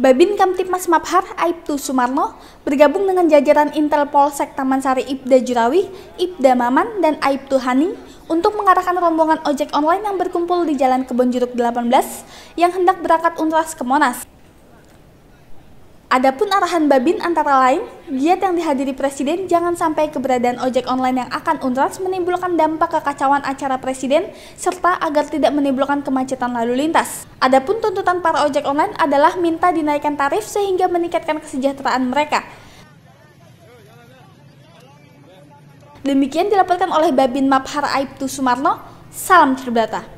Babin Kamtibmas Mabhar Aibtu Sumarno bergabung dengan jajaran Intel Polsek Taman Sari Ibda Jurawi, Ibda Maman, dan Aibtu Haning untuk mengarahkan rombongan ojek online yang berkumpul di Jalan Kebonjeruk 18 yang hendak berangkat UNRAS ke Monas. Adapun arahan Babin antara lain, giat yang dihadiri Presiden jangan sampai keberadaan ojek online yang akan UNRAS menimbulkan dampak kekacauan acara Presiden serta agar tidak menimbulkan kemacetan lalu lintas. Adapun tuntutan para ojek online adalah minta dinaikkan tarif sehingga meningkatkan kesejahteraan mereka. Demikian dilaporkan oleh Babin Mabhar Aibtu Sumarno. Salam Tribrata.